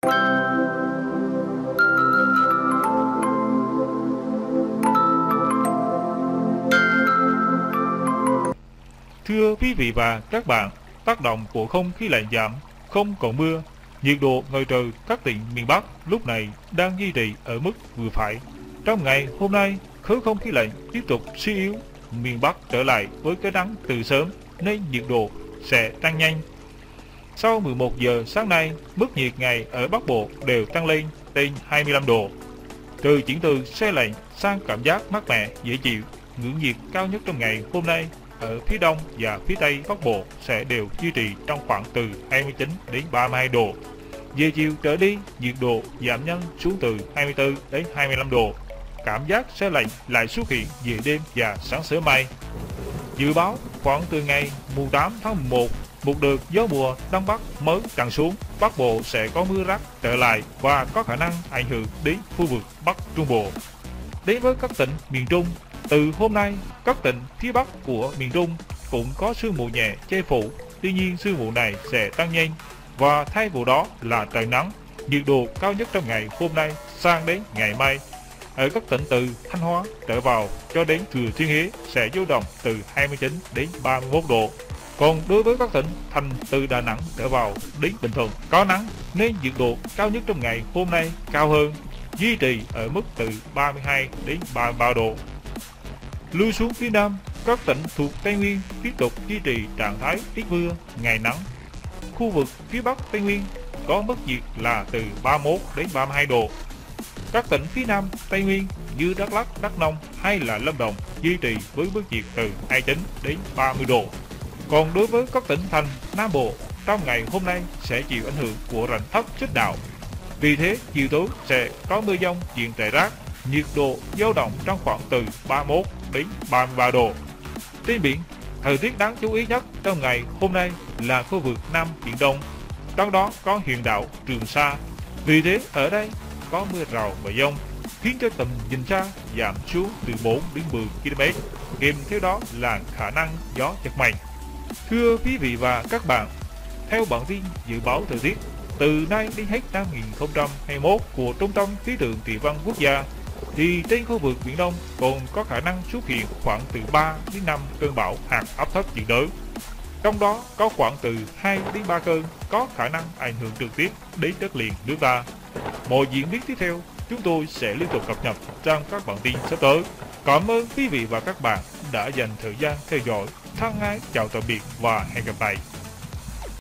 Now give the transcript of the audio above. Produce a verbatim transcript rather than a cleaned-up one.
Thưa quý vị và các bạn, tác động của không khí lạnh giảm, không còn mưa, nhiệt độ ngoài trời các tỉnh miền Bắc lúc này đang duy trì ở mức vừa phải. Trong ngày hôm nay, khối không khí lạnh tiếp tục suy yếu, miền Bắc trở lại với cái nắng từ sớm nên nhiệt độ sẽ tăng nhanh. Sau mười một giờ sáng nay, mức nhiệt ngày ở Bắc Bộ đều tăng lên trên hai mươi lăm độ. Trời chuyển từ se lạnh sang cảm giác mát mẻ dễ chịu. Ngưỡng nhiệt cao nhất trong ngày hôm nay ở phía Đông và phía Tây Bắc Bộ sẽ đều duy trì trong khoảng từ hai mươi chín đến ba mươi hai độ. Về chiều trở đi, nhiệt độ giảm nhanh xuống từ hai mươi tư đến hai mươi lăm độ. Cảm giác se lạnh lại xuất hiện về đêm và sáng sớm mai. Dự báo khoảng từ ngày mùng tám tháng mười một, một đợt gió mùa Đông Bắc mới tràn xuống, Bắc Bộ sẽ có mưa rác trở lại và có khả năng ảnh hưởng đến khu vực Bắc Trung Bộ. Đến với các tỉnh miền Trung, từ hôm nay, các tỉnh phía Bắc của miền Trung cũng có sương mù nhẹ che phủ, tuy nhiên sương mù này sẽ tăng nhanh và thay vào đó là trời nắng. Nhiệt độ cao nhất trong ngày hôm nay sang đến ngày mai ở các tỉnh từ Thanh Hóa trở vào cho đến Thừa Thiên Huế sẽ dao động từ hai mươi chín đến ba mươi mốt độ. Còn đối với các tỉnh thành từ Đà Nẵng trở vào đến Bình Thuận có nắng nên nhiệt độ cao nhất trong ngày hôm nay cao hơn, duy trì ở mức từ ba mươi hai đến ba mươi ba độ. Lui xuống phía Nam, các tỉnh thuộc Tây Nguyên tiếp tục duy trì trạng thái ít mưa, ngày nắng. Khu vực phía Bắc Tây Nguyên có mức nhiệt là từ ba mươi mốt đến ba mươi hai độ. Các tỉnh phía Nam Tây Nguyên như Đắk Lắk, Đắk Nông hay là Lâm Đồng duy trì với mức nhiệt từ hai mươi chín đến ba mươi độ. Còn đối với các tỉnh thành Nam Bộ, trong ngày hôm nay sẽ chịu ảnh hưởng của rãnh thấp xích đạo. Vì thế, chiều tối sẽ có mưa dông diện rải rác, nhiệt độ dao động trong khoảng từ ba mươi mốt đến ba mươi ba độ. Trên biển, thời tiết đáng chú ý nhất trong ngày hôm nay là khu vực Nam Biển Đông, trong đó có huyện đảo Trường Sa. Vì thế, ở đây có mưa rào và dông, khiến cho tầm nhìn xa giảm xuống từ bốn đến mười ki lô mét, kèm theo đó là khả năng gió giật mạnh. Thưa quý vị và các bạn, theo bản tin dự báo thời tiết từ nay đến hết năm hai nghìn không trăm hai mươi mốt của Trung tâm Khí tượng Thủy văn Quốc gia, thì trên khu vực Biển Đông còn có khả năng xuất hiện khoảng từ ba đến năm cơn bão hạt áp thấp nhiệt đới. Trong đó có khoảng từ hai đến ba cơn có khả năng ảnh hưởng trực tiếp đến đất liền nước ta. Mọi diễn biến tiếp theo, chúng tôi sẽ liên tục cập nhật trong các bản tin sắp tới. Cảm ơn quý vị và các bạn đã dành thời gian theo dõi. Thân ái chào tạm biệt và hẹn gặp lại.